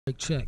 Check.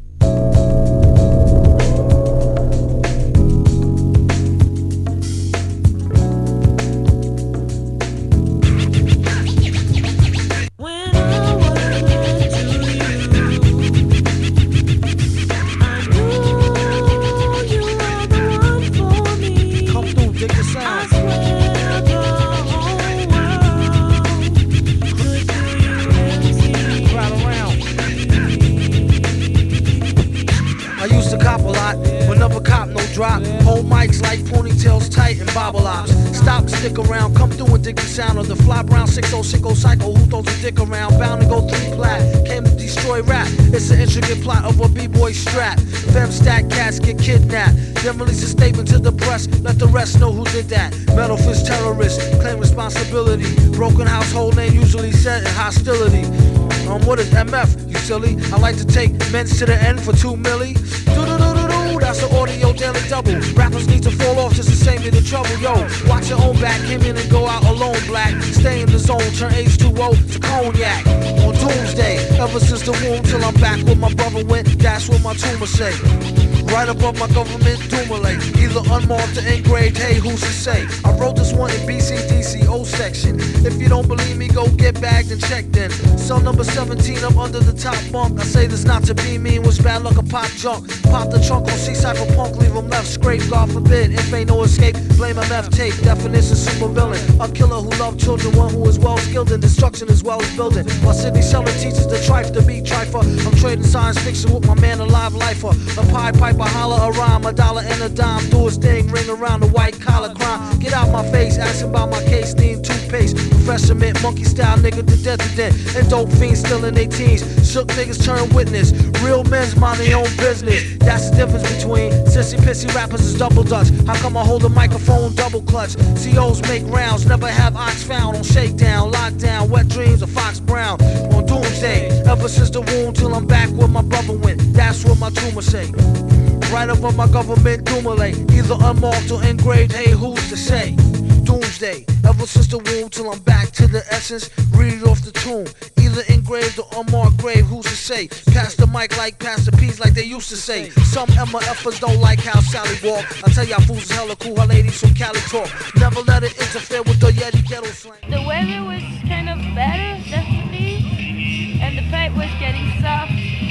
Drop, hold mics like ponytails tight and bobble ops. Stop, stick around, come through and dig the sound of the fly brown 6060 psycho who throws a dick around. Bound to go 3 plat, came to destroy rap. It's an intricate plot of a b-boy strap. Fem stack cats get kidnapped, then release a statement to the press. Let the rest know who did that. Metal fist terrorist, claim responsibility. Broken household name usually set in hostility. What is MF, you silly? I like to take men's to the end for 2 milli. Do-do-do-do-do, that's an audio daily double. Rappers need to fall off just to save me the trouble. Yo, watch your own back, came in and go out alone, black. Stay in the zone, turn H2O to cognac. On doomsday, ever since the womb till I'm back where my brother went, that's what my tumor say. Right above my government doomulate, either unmarked or engraved, hey, who's to say? I wrote this one in BCDCO section. If you don't believe me, go get bagged and checked in. Cell number 17, I'm under the top bunk. I say this not to be mean, was bad luck a pop junk. Pop the trunk on C-Cypher punk, leave him left scrape, God forbid. If ain't no escape, blame MF tape. Definition super villain, a killer who loved children, one who is well skilled in destruction as well as building. While Sidney Seller teaches the trife to be trifer, I'm trading science fiction with my man alive lifer. A pie piper, holler a rhyme, a dollar and a dime, do his thing, ring around the white collar crime. Get out my face, asking about my case, need toothpaste. Professor mint, monkey style nigga to death to death. And dope fiends still in their teens. Shook niggas turn witness. Real men's mind their own business. That's the difference between sissy pissy rappers is double dutch. How come I hold a microphone double clutch? COs make rounds, never have ox found on shakedown, lockdown, wet dreams of Fox Brown. On doomsday, ever since the womb till I'm back where my brother went. That's what my tumor say. Right above my government doomulate, either unmarked or engraved, hey, who's to say? Doomsday, ever since the womb till I'm back to the essence, read it off the tomb. Either engraved or unmarked grave, who's to say? Pass the mic like pass the peas like they used to say. Some MFers don't like how Sally walk. I tell y'all fools is hella cool, how ladies from Cali talk. Never let it interfere with the Yeti ghetto slang. The weather was kind of better, definitely, and the pipe was getting soft,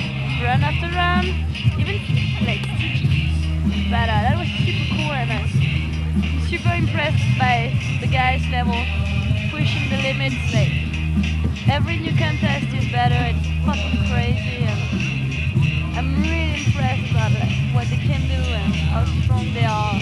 run after run, even like but that was super cool and I'm super impressed by the guys' level, pushing the limits. Like every new contest is better. It's fucking crazy, and I'm really impressed about like what they can do and how strong they are.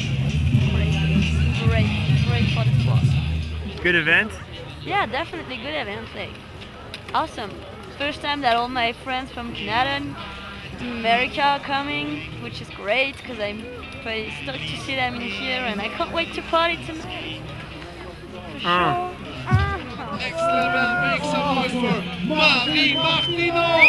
Great for the sport. Good event? Yeah, definitely good event. Like awesome. First time that all my friends from Canada and America are coming, which is great because I'm pretty stoked to see them in here, and I can't wait to party tonight. For sure. Next level, make some noise for Marie Martino!